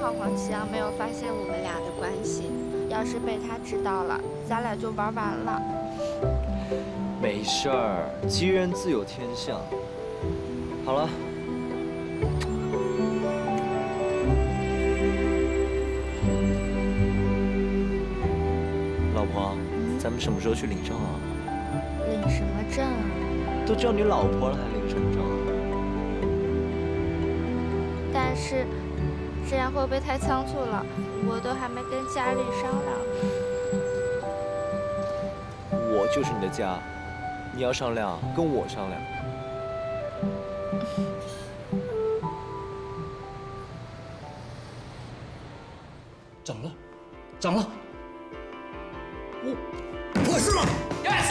晃晃齐阳没有发现我们俩的关系，要是被他知道了，咱俩就玩完了。 没事儿，吉人自有天相。好了。 老婆，咱们什么时候去领证啊？ 领什么证啊？ 都叫你老婆了，还领什么证啊？ 但是这样会不会太仓促了？我都还没跟家里商量。 我就是你的家，你要商量，跟我商量。 涨了，涨了。 我是吗 ？Yes。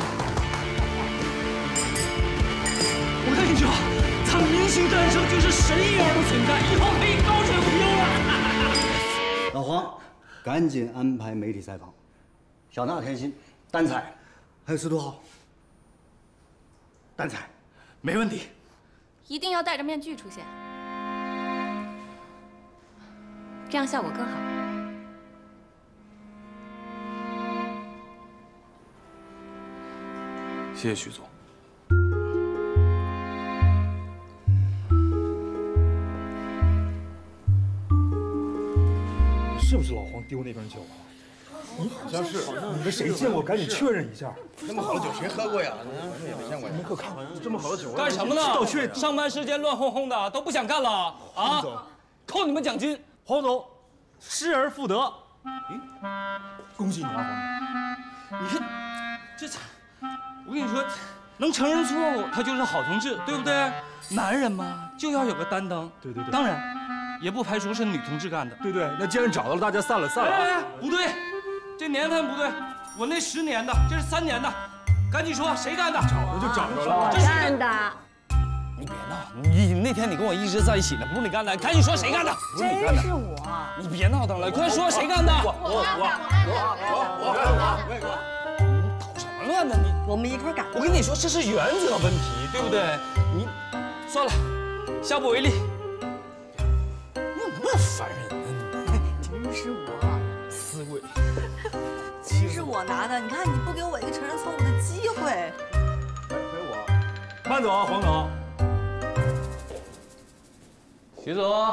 我跟你说，咱们明星诞生就是神一样的存在，以后可以高枕无忧了。 老黄，赶紧安排媒体采访。小娜甜心，单采，还有司徒浩，单采， 没问题。 一定要戴着面具出现，这样效果更好。 谢谢徐总。 是不是老黄丢那瓶酒啊？好像是。你们谁见过？赶紧确认一下。 这么好的酒谁喝过呀？也没见过。 没可看，这么好的酒。 干什么呢？ 倒确上班时间乱哄哄的，都不想干了啊！扣你们奖金。 黄总，失而复得。恭喜你啊，黄总！你看，这。 我跟你说，能承认错误，他就是好同志，对不对？男人嘛，就要有个担当。 对对对。 当然，也不排除是女同志干的。 对对，那既然找到了，大家散了散了。 哎，不对，这年份不对，我那10年的，这是3年的，赶紧说谁干的？ 找着就找着了。 我干的。 你别闹，你那天你跟我一直在一起呢，不是你干的，赶紧说谁干的？不是你干的。 真是我。 你别闹腾了，快说谁干的？我。乱呢你， 我们一块干。 我跟你说，这是原则问题，对不对？你算了，下不为例。你怎么那么烦人呢？ 真是我， 刺猬。 真是我拿的，你看你不给我一个承认错误的机会。 亏我。慢走啊，黄总。 徐总。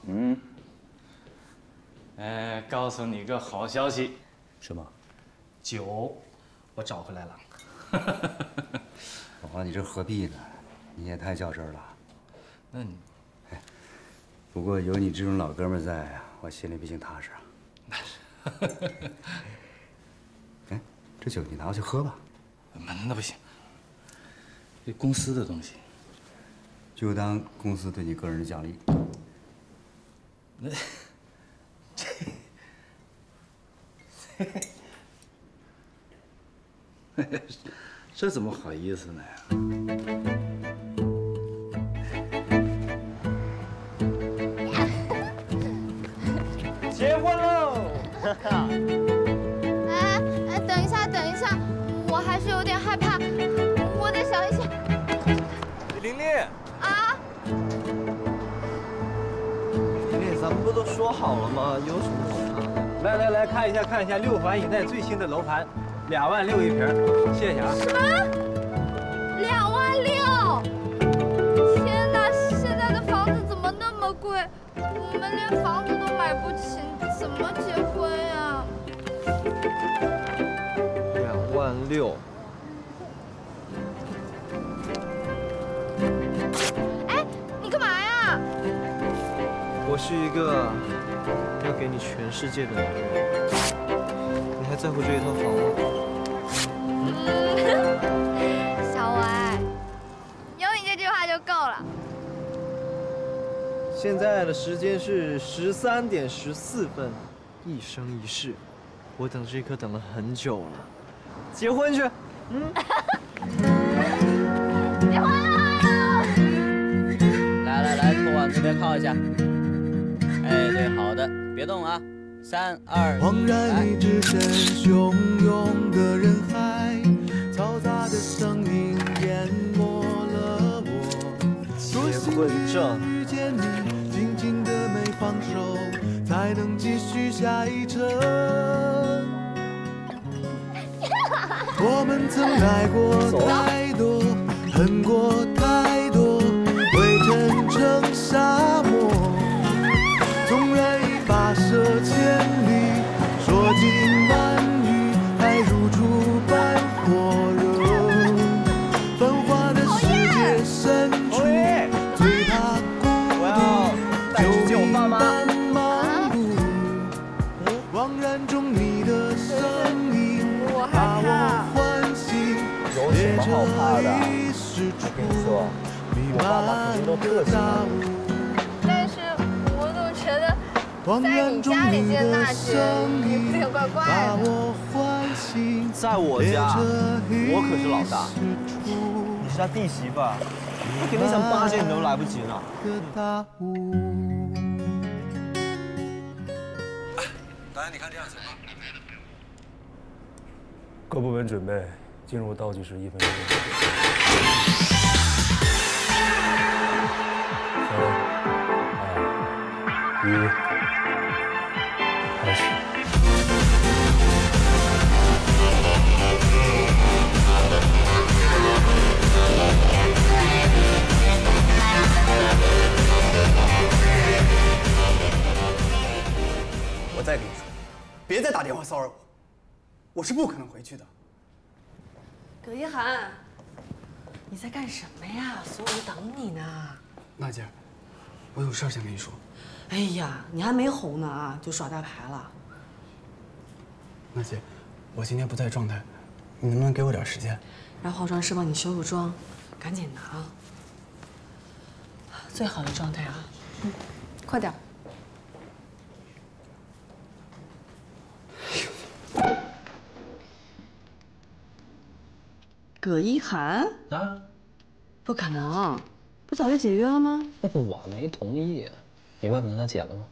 告诉你个好消息。 什么？ 酒。 我找回来了， 老黄，你这何必呢？你也太较真了。 那你， 不过有你这种老哥们在，我心里毕竟踏实啊。 那是。 哎，这酒你拿回去喝吧。 那不行，这公司的东西， 就当公司对你个人的奖励。 那，这怎么好意思呢？ 结婚喽！ 哎，等一下，我还是有点害怕，我得想一想。 玲玲啊！ 玲玲，咱们不都说好了吗？有什么好怕的？ 来，看一下6环以内最新的楼盘。 2万6一瓶，谢谢啊！ 什么？2万6！天哪，现在的房子怎么那么贵？我们连房子都买不起，怎么结婚呀 ？2万6。 哎，你干嘛呀？ 我是一个要给你全世界的男人，你还在乎这一套房吗？ 小伟，有你这句话就够了。 现在的时间是13点14分，一生一世，我等这一刻等了很久了，结婚去。 结婚了！ 来，头往这边靠一下。哎，对，好的，别动啊。3、2、1， 恍然一只身汹涌的人海，嘈杂的声音淹没了我。 结婚证。 遇见你，紧紧的没放手， 才能继续下一程。我们曾爱过太多，恨过太多，灰尘成沙漠。纵然已跋涉千里，说尽万语，还如初般火热。繁华的世界深处，最怕孤独，就一般忙碌。惘然中你的声音，把我唤醒。列车已驶出弥漫的大雾。 但是我总觉得在你家里见娜姐有点怪怪的。 在我家，我可是老大，你是他弟媳妇儿，他肯定想巴结你都来不及呢。 导演，你看这样行吗？ 各部门准备，进入倒计时1分钟。3、2、1，开始。 我再跟你说，别再打电话骚扰我，我是不可能回去的。 葛一涵，你在干什么呀？所有人等你呢。 娜姐，我有事想跟你说。 哎呀，你还没红呢啊，就耍大牌了。 娜姐，我今天不在状态，你能不能给我点时间？ 让化妆师帮你修个妆，赶紧的啊！最好的状态啊，快点。葛一涵啊？ 不可能，不早就解约了吗？ 我没同意，你问问他解了吗？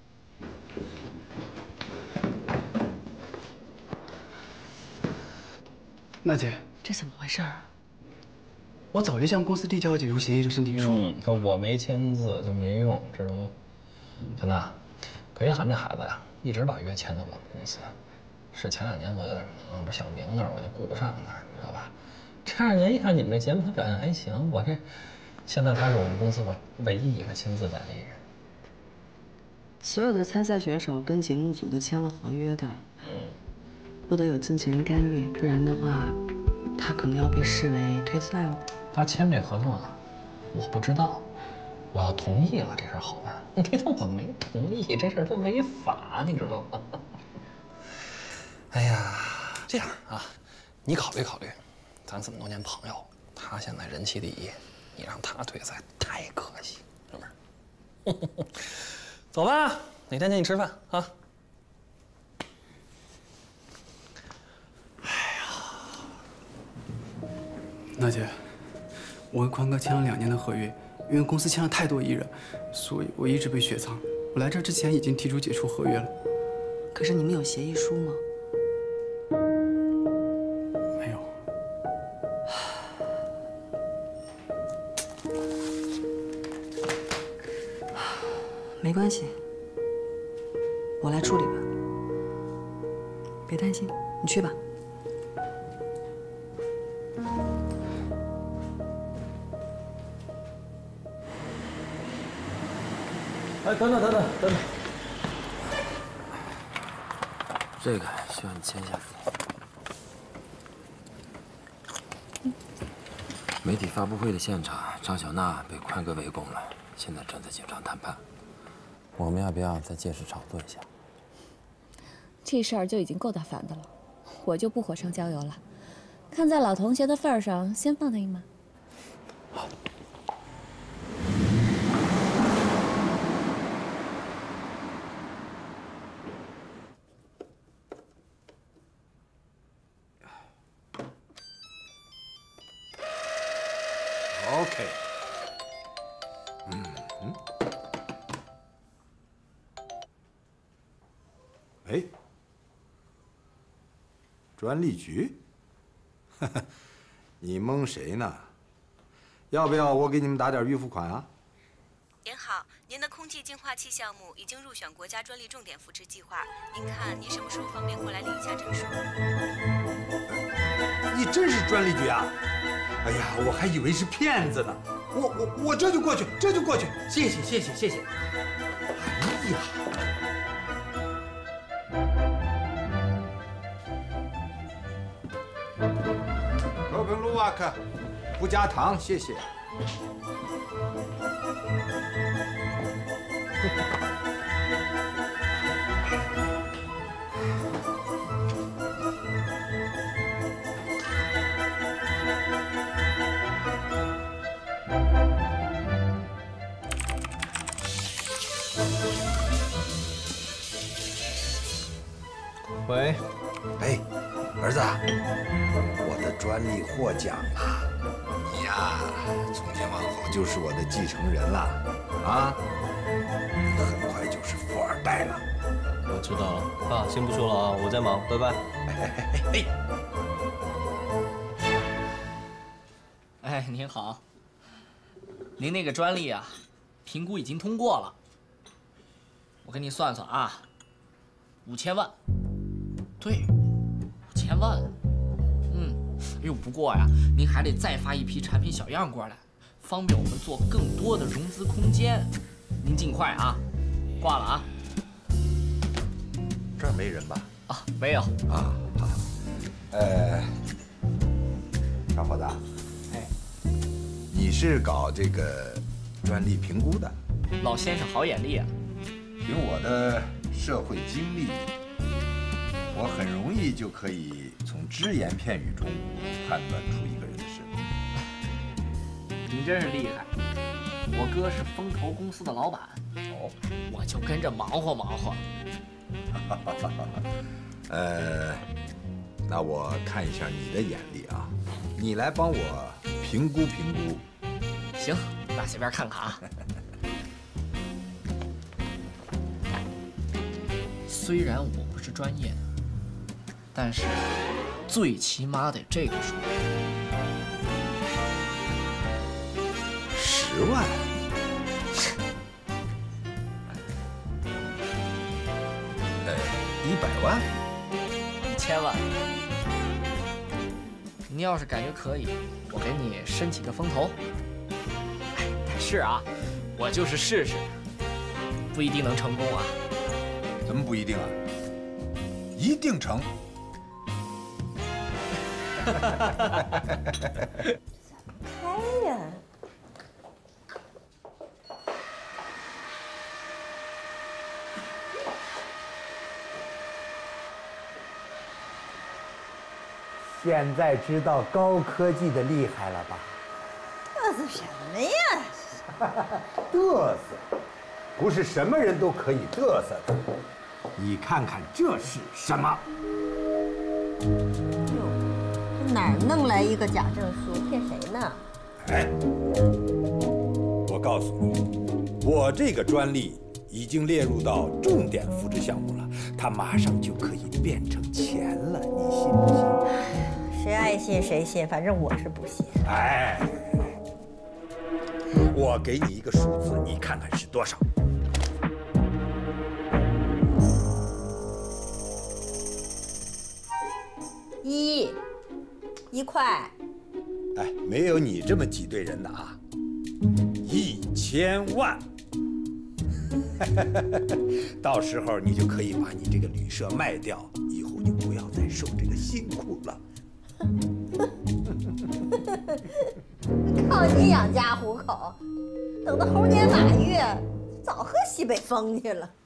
娜姐， 这怎么回事啊？ 我早就向公司递交解除协议的申请书。 可我没签字就没用，知道吗？小娜，葛一涵这孩子呀，一直把约签到我们公司。是前2年我有点忙，不是小明那儿我就顾不上那儿，你知道吧？这样人一看你们这节目他表现还行，我这现在他是我们公司我唯一一个亲自代理人。 所有的参赛选手跟节目组都签了合约的，不得有经纪人干预，不然的话，他可能要被视为退赛了。 他签这合同啊，我不知道，我要同意了这事儿好办。你看我没同意，这事儿都违法，你知道吗？哎呀，这样啊，你考虑考虑，咱这么多年朋友，他现在人气第一，你让他退赛太可惜，是不是？走吧，哪天请你吃饭啊？ 娜姐，我和宽哥签了2年的合约，因为公司签了太多艺人，所以我一直被雪藏。我来这之前已经提出解除合约了。 可是你们有协议书吗？ 没有。 没关系，我来处理吧。别担心，你去吧。 哎，等等。 这个需要你签下。媒体发布会的现场，张小娜被宽哥围攻了，现在正在警方谈判。我们要不要再借势炒作一下？ 这事儿就已经够大烦的了，我就不火上浇油了。看在老同学的份儿上，先放他一马。 好。 OK。哎，专利局？你蒙谁呢？要不要我给你们打点预付款啊？ 您好， 您的空气净化器项目已经入选国家专利重点扶持计划，您看您什么时候方便过来领一下证书？ 你真是专利局啊！哎呀，我还以为是骗子呢。我这就过去，这就过去。谢谢谢谢谢谢。哎呀，罗本卢瓦克，不加糖，谢谢。 喂， 哎，儿子，我的专利获奖了，你呀，从今往后就是我的继承人了，啊，你很快就是富二代了。 我知道了，爸，先不说了啊，我在忙，拜拜。 哎，您好，您那个专利啊，评估已经通过了，我给你算算啊，5000万。对，5000万。哎呦，不过呀，您还得再发一批产品小样过来，方便我们做更多的融资空间。您尽快啊，挂了啊。 这儿没人吧？ 啊，没有。 啊，好。小伙子， 哎， 你是搞这个专利评估的？ 老先生好眼力啊！ 凭我的社会经历，我很容易就可以从只言片语中判断出一个人的身份。 您真是厉害！我哥是风投公司的老板， 哦， 我就跟着忙活忙活。 那我看一下你的眼力啊，你来帮我评估评估。 行，那随便看看啊。虽然我不是专业的，但是最起码得这个数。 10万。100万。 1000万。您要是感觉可以，我给你申请个风投。哎，但是啊，我就是试试，不一定能成功啊。 怎么不一定啊？一定成。 开呀！ 现在知道高科技的厉害了吧？ 嘚瑟什么呀？ 嘚瑟，不是什么人都可以嘚瑟的。你看看这是什么？ 哟，哪儿弄来一个假证书骗谁呢？ 哎，我告诉你，我这个专利已经列入到重点扶持项目了，它马上就可以变成钱了，你信不信？ 谁爱信谁信，反正我是不信。 哎，我给你一个数字，你看看是多少 ？1块。 哎，没有你这么挤兑人的啊！1000万，到时候你就可以把你这个旅社卖掉，以后就不要再受这个辛苦了。 靠你养家糊口，等到猴年马月，早喝西北风去了。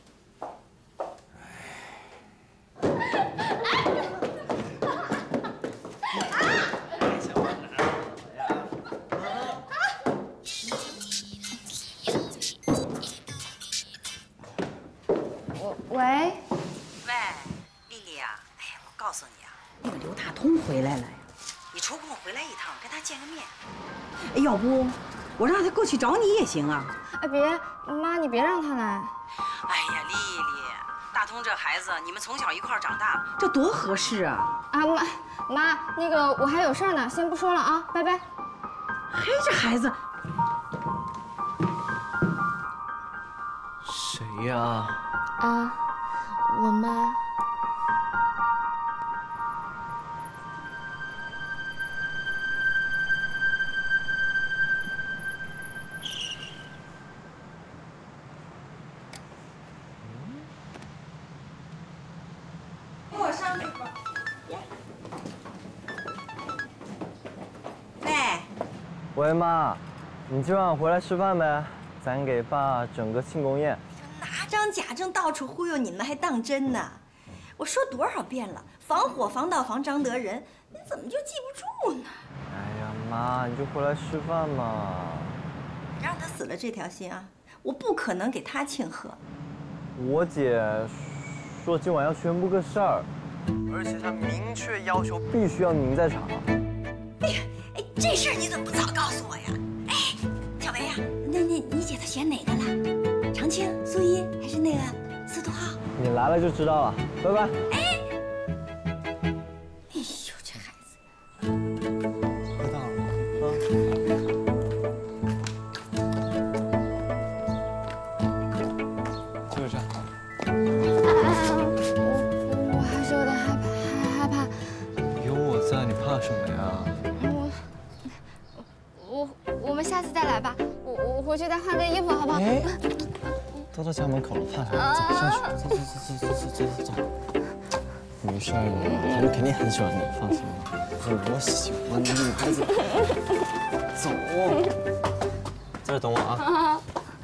喂， 丽丽呀，哎呀，我告诉你啊，那个刘大通回来了呀，你抽空回来一趟，跟他见个面。 哎，要不我让他过去找你也行啊。 哎，别，妈，你别让他来。 哎呀，丽丽，大通这孩子，你们从小一块儿长大， 这多合适啊！ 啊，妈，那个我还有事儿呢，先不说了啊，拜拜。 嘿，这孩子， 谁呀？ 啊，我妈。 给我上去吧。喂。 喂，妈，你今晚回来吃饭呗？咱给爸整个庆功宴。 拿张假证到处忽悠你们，还当真呢？我说多少遍了，防火防盗防张得人，你怎么就记不住呢？ 哎呀，妈，你就回来吃饭嘛。 让他死了这条心啊！我不可能给他庆贺。 我姐说今晚要宣布个事儿，而且她明确要求必须要您在场。 哎呀，哎，这事儿你怎么不早告诉我呀？哎，小维呀，那你姐她选哪个了？长青、苏一还是那个司徒浩？ 你来了就知道了，拜拜。 哎呦，这孩子！ 快到了啊！就是这样。 我还是有点害怕。 有我在，你怕什么呀？ 我们下次再来吧。我回去再换件衣服，好不好？ 哎，都到家门口了，怕什么？走上去，走。没事儿，他们肯定很喜欢你，放心吧。我喜欢你，孩子。走，在这等我啊。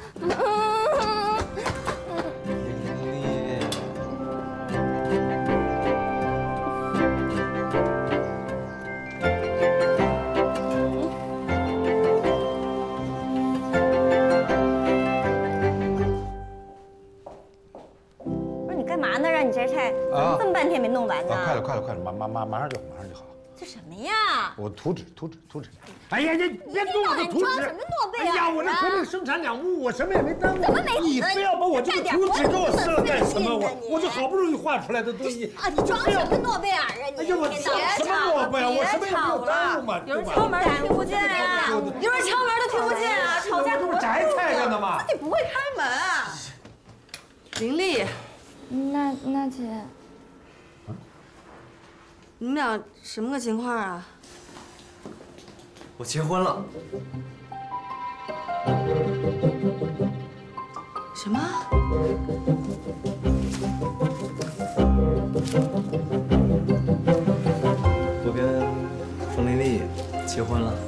这么半天没弄完呢？ 快了，马上就好。 这什么呀？ 我图纸。哎呀，你别动我的图纸！ 装什么诺贝尔？ 哎呀，我这革命生产两物，我什么也没耽误。 怎么没？ 你非要把我这个图纸给我撕了干什么？我这好不容易画出来的东西啊！你装什么诺贝尔啊？你哎呀，我什么诺贝尔？我什么也没有耽误嘛。 有人敲门都听不见啊！有人敲门都听不见啊！吵架这不摘菜着呢吗？ 自己不会开门啊！ 林丽， 娜姐。 你们俩什么个情况啊？ 我结婚了。 什么？ 我跟冯玲丽结婚了。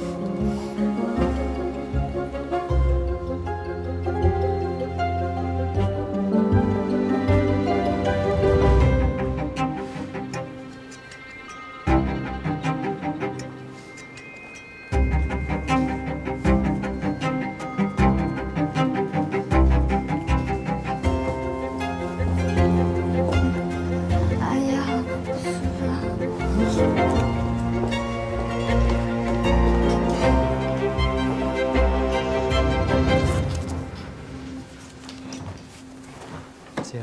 姐，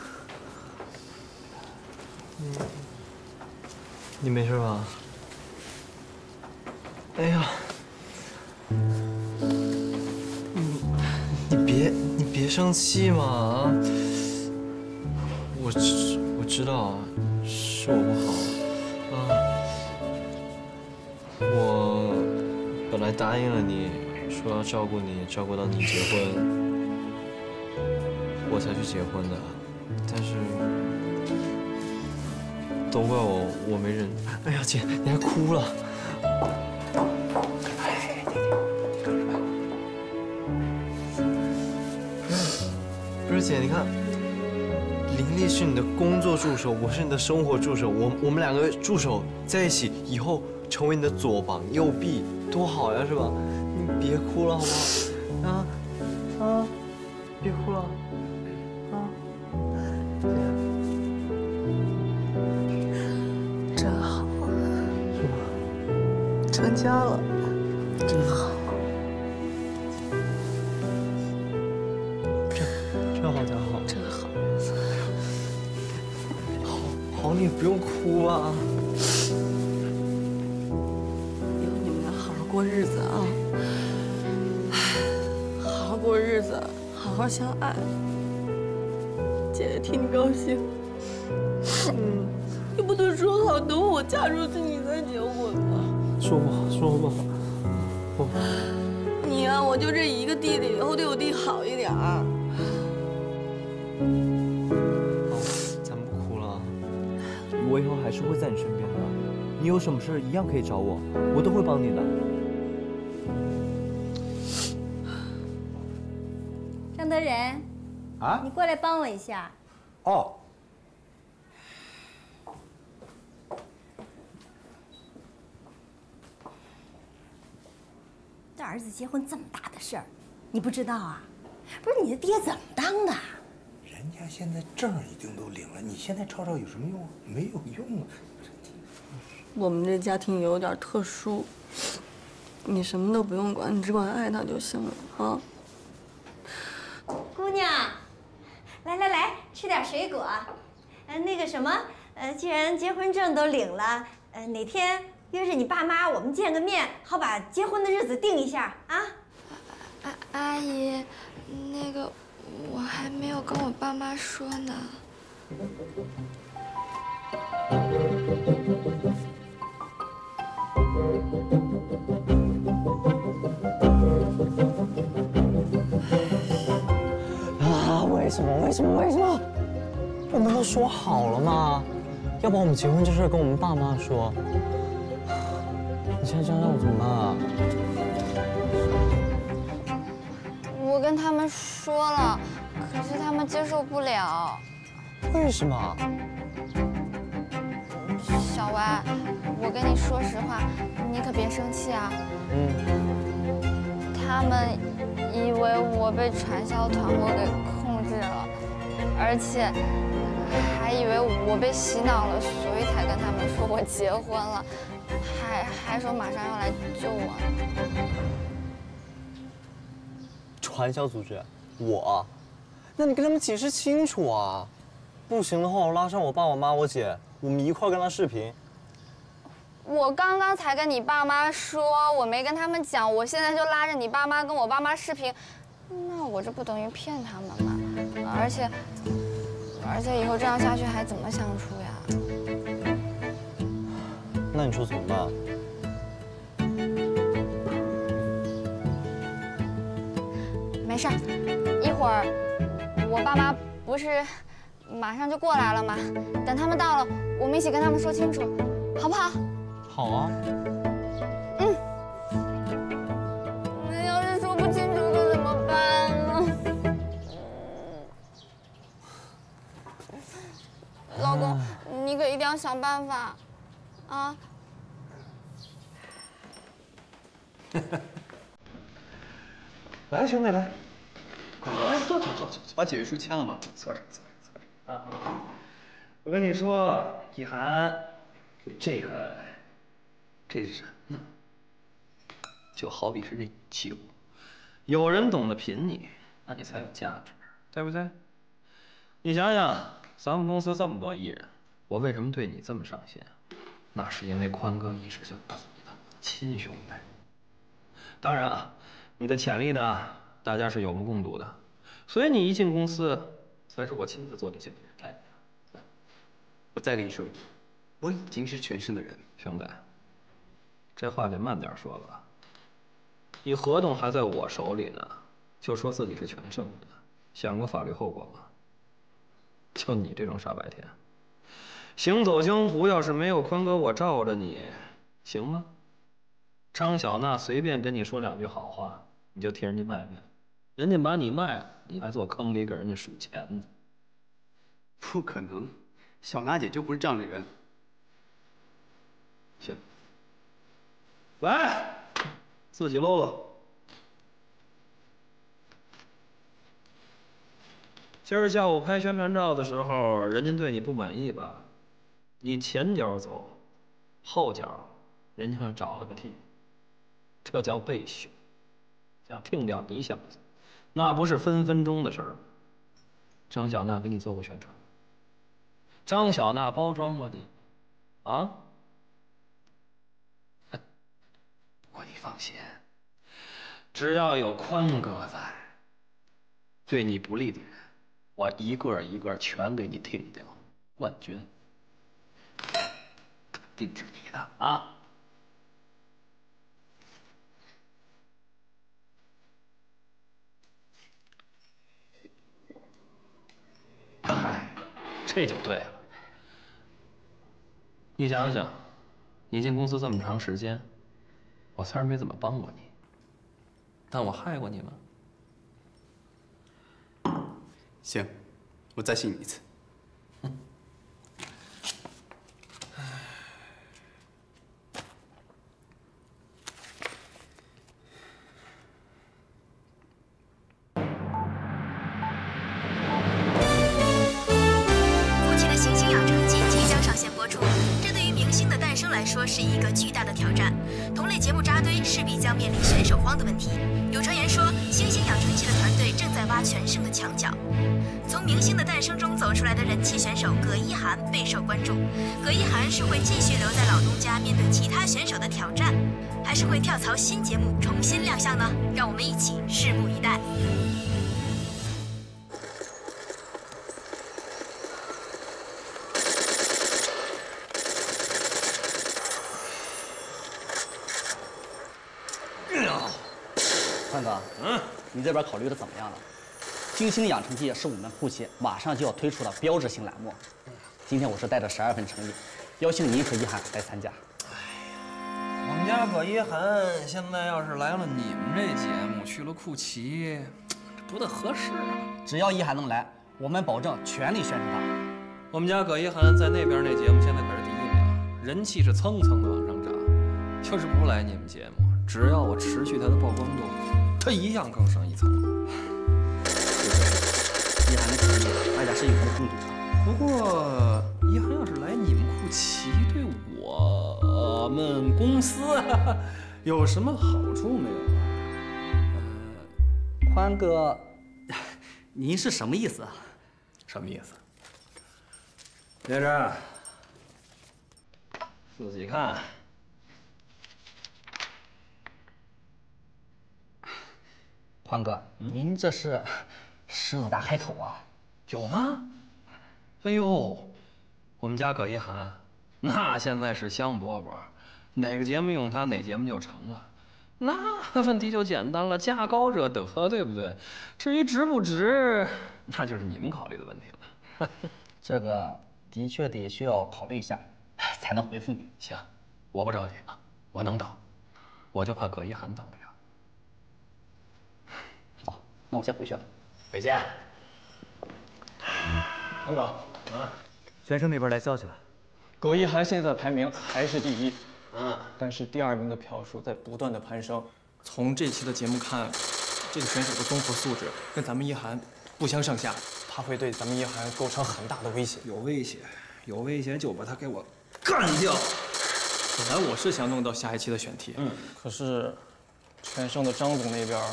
你没事吧？哎呀，你别生气嘛啊！我知道啊，是我不好啊。我本来答应了你，说要照顾你，照顾到你结婚。我才去结婚的，但是都怪我没忍。哎呀，姐，你还哭了。不是姐，你看，林丽是你的工作助手，我是你的生活助手，我们两个助手在一起，以后成为你的左膀右臂，多好呀，是吧？你别哭了，好不好？啊，别哭了。 真好，是吧？成家了，真好。 这好家伙， 真好。 好，你不用哭啊。 以后你们俩好好过日子啊，好好过日子，好好相爱。 姐姐替你高兴。你不都说好等我嫁出去你再结婚吗？ 说吧，说吧。 你呀，我就这一个弟弟，以后对我弟好一点儿。 咱不哭了，我以后还是会在你身边的。你有什么事一样可以找我，我都会帮你的。 张德仁， 啊， 你过来帮我一下。 哦。 这儿子结婚这么大的事儿，你不知道啊？不是你的爹怎么当的？ 人家现在证已经都领了，你现在吵吵有什么用啊？没有用啊！ 我们这家庭有点特殊，你什么都不用管，你只管爱他就行了啊。 姑娘，来，吃点水果。那个什么，既然结婚证都领了，哪天约着你爸妈，我们见个面，好把结婚的日子定一下啊。 阿姨，那个我还没有跟我爸妈说呢。 啊，为什么？我们都说好了嘛，要把我们结婚这事跟我们爸妈说。你现在这样让我怎么办啊？ 我跟他们说了，可是他们接受不了。 为什么？ 小歪，我跟你说实话，你可别生气啊。他们以为我被传销团伙给控制了，而且还以为我被洗脑了，所以才跟他们说我结婚了，还说马上要来救我呢。 传销组织，我？那你跟他们解释清楚啊！不行的话，我拉上我爸、我妈、我姐，我们一块跟他视频。 我刚刚才跟你爸妈说，我没跟他们讲，我现在就拉着你爸妈跟我爸妈视频，那我这不等于骗他们吗？而且以后这样下去还怎么相处呀？ 那你说怎么办？ 没事儿，一会儿我爸妈不是马上就过来了吗？等他们到了，我们一起跟他们说清楚，好不好？ 好啊。 那要是说不清楚可怎么办呢？老公，你可一定要想办法，啊！ 来，兄弟来， 来坐，把解约书签了吗？ 坐着。啊，我跟你说，一涵，这是什么呢？就好比是这酒，有人懂得品你，那你才有价值，对不对？你想想，咱们公司这么多艺人，我为什么对你这么上心？那是因为宽哥一直就当你的亲兄弟。当然啊，你的潜力呢，大家是有目共睹的，所以你一进公司，算是我亲自做的经理。来， 我再跟你说，我已经是全胜的人。 兄弟，这话得慢点说吧。你合同还在我手里呢，就说自己是全胜的，想过法律后果吗？就你这种傻白甜，行走江湖要是没有宽哥我罩着你，行吗？张小娜随便跟你说两句好话，你就替人家卖命，人家把你卖了，你还坐坑里给人家数钱呢。 不可能，小娜姐就不是这样的人。 行，来，自己搂搂。今儿下午拍宣传照的时候，人家对你不满意吧？你前脚走，后脚人家找了个替，这叫背秀。想听掉你想的，那不是分分钟的事儿。张小娜给你做过宣传，张小娜包装过你，啊？不过你放心，只要有宽哥在，对你不利的人我一个一个全给你听掉，冠军肯定是你的啊！这就对了。你想想，你进公司这么长时间，我虽然没怎么帮过你，但我害过你吗？ 行，我再信你一次。 来说是一个巨大的挑战，同类节目扎堆势必将面临选手荒的问题。有传言说，星星养成记的团队正在挖全胜的墙角。从明星的诞生中走出来的人气选手葛一涵备受关注。葛一涵是会继续留在老东家面对其他选手的挑战，还是会跳槽新节目重新亮相呢？让我们一起拭目以待。 范哥，你这边考虑的怎么样了？星星养成记是我们库期马上就要推出的标志性栏目。今天我是带着12份诚意，邀请您和一涵来参加。 我们家葛一涵现在要是来了你们这节目，去了库奇，不大合适啊。 只要一涵能来，我们保证全力宣传他。 我们家葛一涵在那边那节目现在可是第1名，人气是蹭蹭的往上涨。就是不来你们节目，只要我持续他的曝光度，他一样更上一层。 一涵的诚意，大家是有目共睹的。 不过，一涵要是来你们库奇，对我们公司有什么好处没有啊？ 宽哥，您是什么意思啊？ 什么意思？接着，自己看。 宽哥，您这是狮子大开口啊？ 有吗？哎呦，我们家葛一涵，那现在是香饽饽，哪个节目用它，哪节目就成了。那问题就简单了，价高者得，对不对？至于值不值，那就是你们考虑的问题了。 这个的确得需要考虑一下，才能回复你。 行，我不着急啊，我能等，我就怕葛一涵等不了。 好，那我先回去了。 回见。 韩总，选手那边来消息了，葛一涵现在排名还是第1，但是第2名的票数在不断的攀升。从这期的节目看，这个选手的综合素质跟咱们一涵不相上下，他会对咱们一涵构成很大的威胁。 有威胁，有威胁就把他给我干掉。 本来我是想弄到下一期的选题，可是全胜的张总那边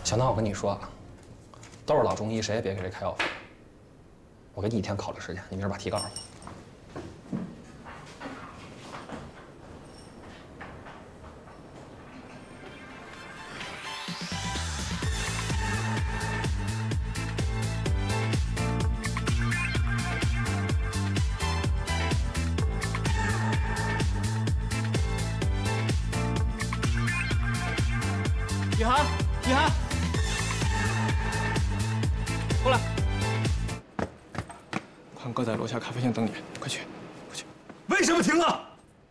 小娜，我跟你说，都是老中医，谁也别给谁开药费。我给你1天考虑时间，你明儿把题告诉我。 雨涵，雨涵，过来。宽哥在楼下咖啡厅等你，快去，快去。 为什么停了？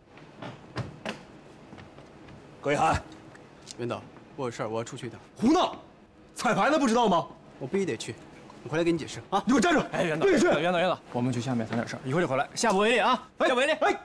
葛一涵， 袁导，我有事儿，我要出去一趟。 胡闹！彩排呢，不知道吗？ 我必须得去，我回来给你解释啊！ 你给我站住！ 哎，袁导， 对是， 袁导，我们去下面谈点事儿，一会儿就回来，下不为例啊！下不为例。 哎。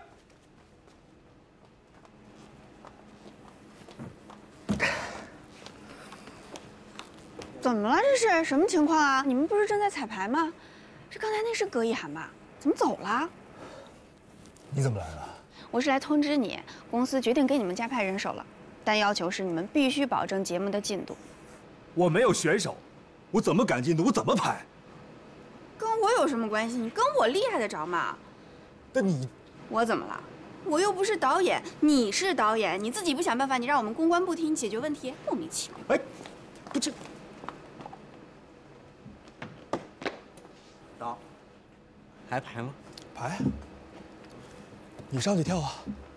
怎么了？这是什么情况啊？你们不是正在彩排吗？这刚才那是葛一涵吧？怎么走了？ 你怎么来了？ 我是来通知你，公司决定给你们加派人手了，但要求是你们必须保证节目的进度。 我没有选手，我怎么赶进度？我怎么排？ 跟我有什么关系？你跟我厉害得着吗？ 但你， 我怎么了？我又不是导演，你是导演，你自己不想办法，你让我们公关部替你解决问题，莫名其妙。 哎，不这。 导，还排吗？ 排。你上去跳啊！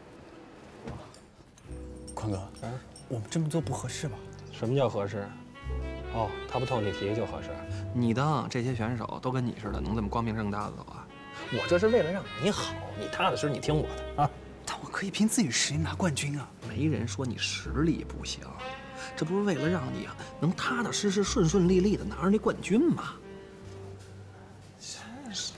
宽哥，我们这么做不合适吧？ 什么叫合适？哦，他不透你题就合适。你当这些选手都跟你似的，能这么光明正大的走啊？我这是为了让你好，你踏踏实实，你听我的啊。 但我可以凭自己实力拿冠军啊！ 没人说你实力不行，这不是为了让你啊能踏踏实实、顺顺利利的拿着那冠军吗？ 真是。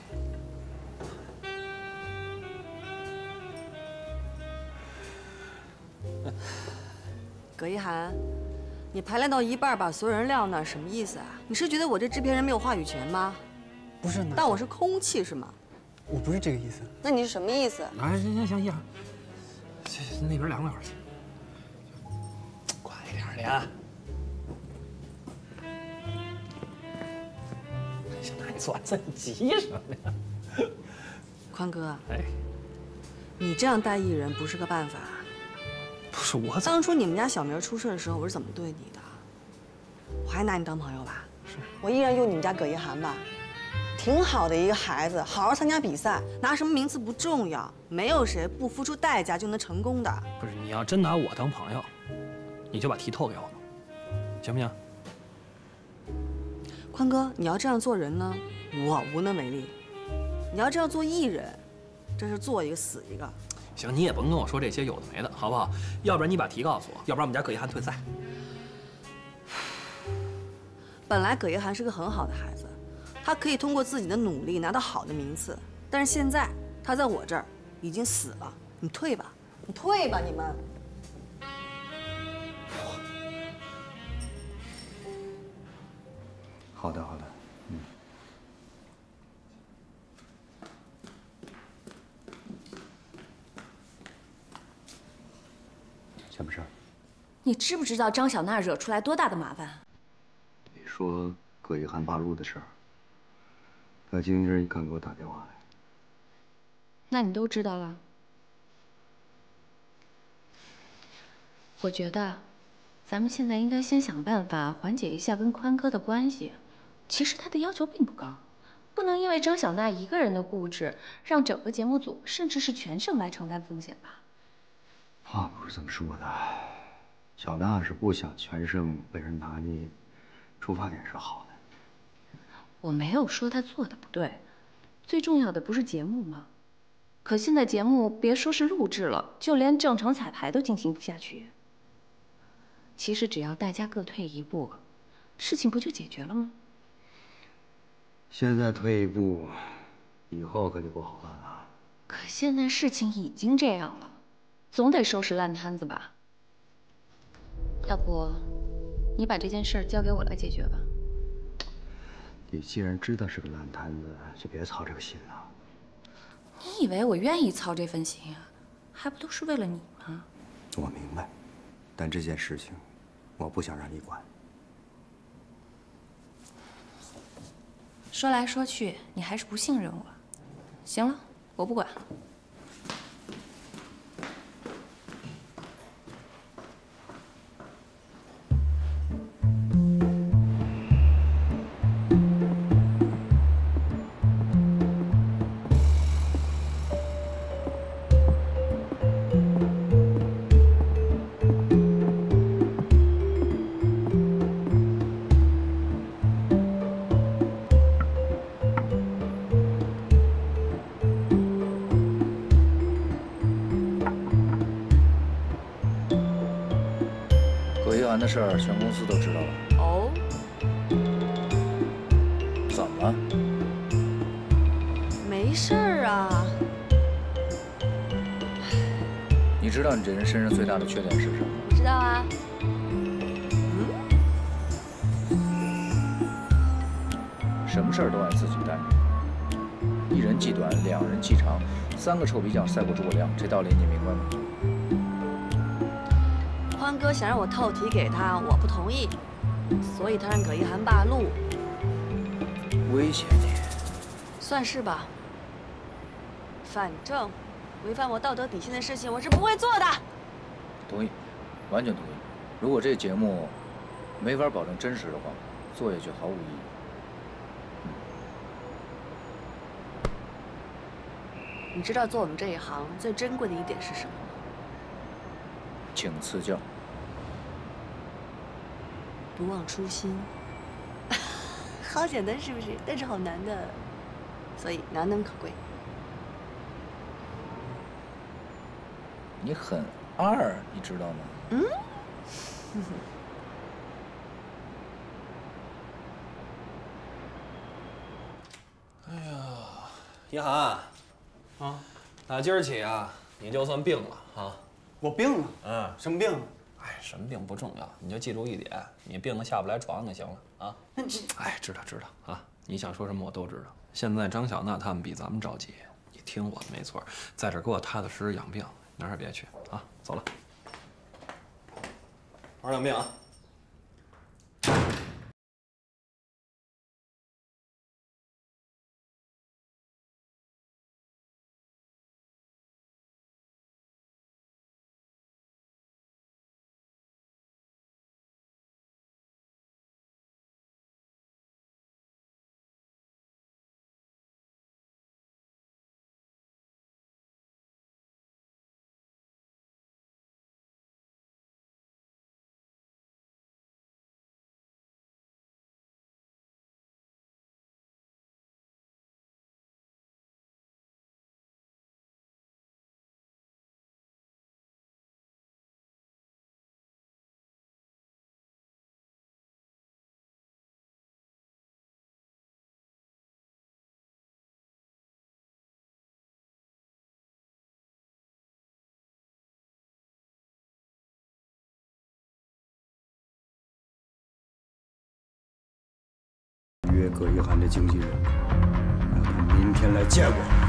葛一涵，你排练到一半把所有人撂那儿，什么意思啊？你是觉得我这制片人没有话语权吗？ 不是， 当我是空气是吗？ 我不是这个意思。 那你是什么意思？ 哎，行，那边凉快会儿去。快点的啊！小娜，你做完你急什么呀？ 宽哥， 哎， 你这样带艺人不是个办法。 不是我， 当初你们家小明出事的时候，我是怎么对你的？我还拿你当朋友吧？ 是。 我依然用你们家葛一涵吧？挺好的一个孩子，好好参加比赛，拿什么名次不重要，没有谁不付出代价就能成功的。 不是，你要真拿我当朋友，你就把题透给我吧，行不行？ 宽哥，你要这样做人呢，我无能为力；你要这样做艺人，真是做一个死一个。 行，你也甭跟我说这些有的没的，好不好？要不然你把题告诉我，要不然我们家葛一涵退赛。 本来葛一涵是个很好的孩子，他可以通过自己的努力拿到好的名次，但是现在他在我这儿已经死了。你退吧，你退吧，你们。 好的，好的，什么事儿？ 你知不知道张小娜惹出来多大的麻烦？ 你说葛一涵八路的事儿，他今儿刚给我打电话来。 那你都知道了？我觉得，咱们现在应该先想办法缓解一下跟宽哥的关系。其实他的要求并不高，不能因为张小娜一个人的固执，让整个节目组甚至是全省来承担风险吧。 话不是这么说的，小娜是不想全胜被人拿捏，出发点是好的。 我没有说她做的不对，最重要的不是节目吗？可现在节目别说是录制了，就连正常彩排都进行不下去。其实只要大家各退一步，事情不就解决了吗？ 现在退一步，以后可就不好办了。 可现在事情已经这样了。 总得收拾烂摊子吧？要不，你把这件事交给我来解决吧。 你既然知道是个烂摊子，就别操这个心了。 你以为我愿意操这份心啊？还不都是为了你吗？ 我明白，但这件事情，我不想让你管。 说来说去，你还是不信任我。行了，我不管了。 的事儿全公司都知道了。 哦， 怎么了？ 没事儿啊。 你知道你这人身上最大的缺点是什么？ 我知道啊。 什么事儿都爱自己担着，一人计短，两人计长，三个臭皮匠赛过诸葛亮，这道理你明白吗？ 宽哥想让我透题给他，我不同意，所以他让葛一涵罢录。 威胁你？ 算是吧。反正违反我道德底线的事情，我是不会做的。 同意，完全同意。如果这节目没法保证真实的话，做下去毫无意义。 你知道做我们这一行最珍贵的一点是什么吗？ 请赐教。 不忘初心。好简单是不是？但是好难的，所以难能可贵。 你很二，你知道吗？ 嗯。 哎呀，一涵，啊，打今儿起啊，你就算病了啊。 我病了？ 嗯， 什么病？ 哎，什么病不重要，你就记住一点，你病得下不来床就行了啊。哎，知道啊，你想说什么我都知道。现在张小娜他们比咱们着急，你听我的没错，在这儿给我踏踏实实养病，哪儿也别去啊。走了，好好养病啊。 约葛一涵的经纪人，让他明天来见我。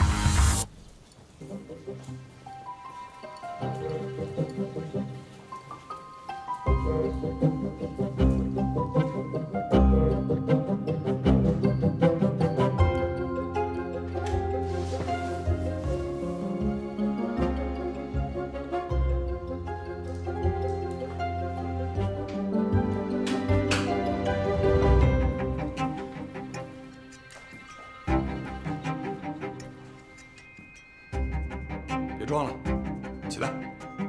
别装了，起来。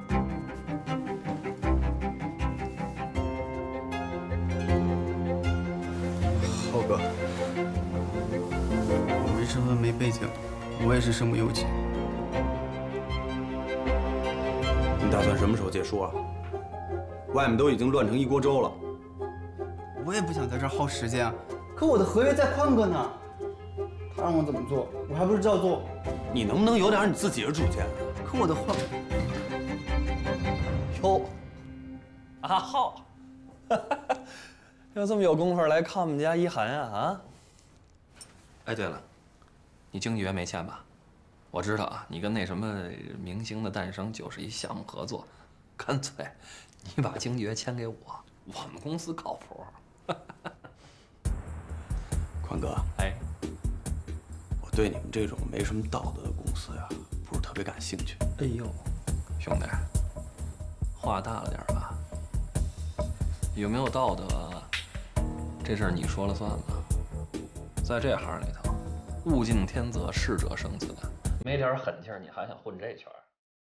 浩哥，我没身份没背景，我也是身不由己。 你打算什么时候结束啊？外面都已经乱成一锅粥了。 我也不想在这儿耗时间啊，可我的合约在宽哥那儿，他让我怎么做，我还不是照做。 你能不能有点你自己的主见啊？ 可我的话， 哟，阿浩，又这么有功夫来看我们家一涵啊啊！哎，对了，你经纪人没签吧？我知道啊，你跟那什么明星的诞生就是一项目合作，干脆你把经纪人签给我，我们公司靠谱。 宽哥，哎，我对你们这种没什么道德的公司呀，不是特别感兴趣。 哎呦，兄弟，话大了点吧？有没有道德，这事儿你说了算吧。在这行里头，物竞天择，适者生存。没点狠劲儿，你还想混这圈？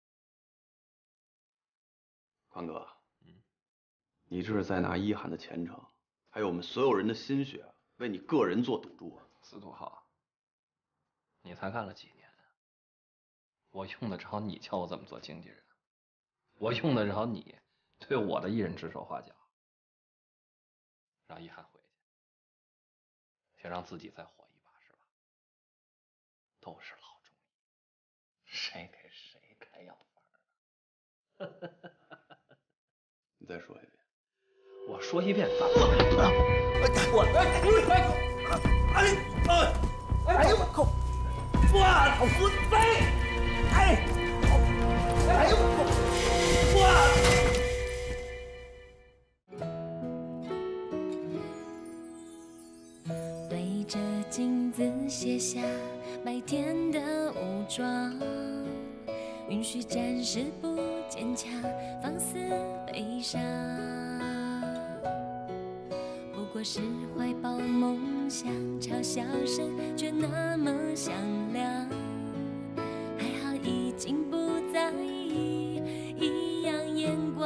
宽哥，你这是在拿一涵的前程，还有我们所有人的心血，为你个人做赌注啊！ 司徒浩，你才干了几年？我用得着你教我怎么做经纪人？我用得着你对我的艺人指手画脚？让一涵回去，先让自己再活一把是吧？都是老中医，谁给谁开药方？ 你再说一遍。 我说一遍，咋了？ 哎呦我靠！哇，好孙子！哎，哎呦我哇！对着镜子卸下白天的武装，允许暂时不坚强，放肆悲伤。不过是怀抱梦想，嘲笑声却那么响亮。还好已经不在意异样眼光，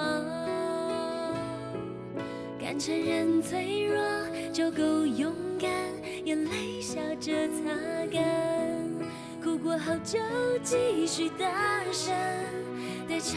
敢承认脆弱就够勇敢，眼泪笑着擦干，哭过后就继续大声地唱。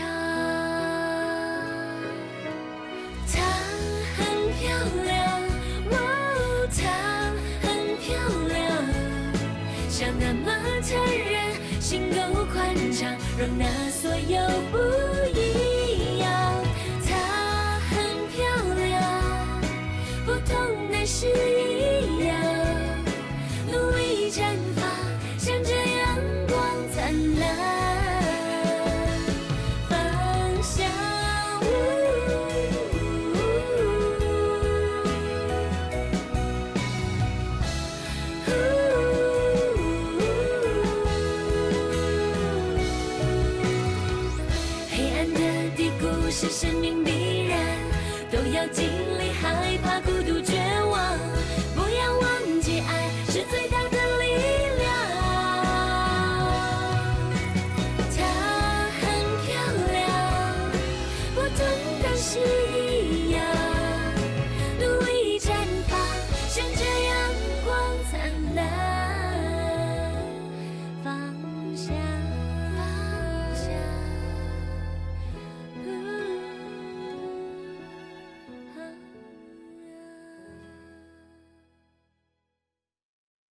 她很漂亮，哦，她很漂亮，像那么残忍，心够宽敞，容纳所有不一样。她很漂亮，不同的是一样，努力绽放，向着阳光灿烂。是生命必然，都要经历害怕、孤独、绝望。不要忘记，爱是最大的力量。她很漂亮，不同但是一样，努力绽放，向着阳光灿烂。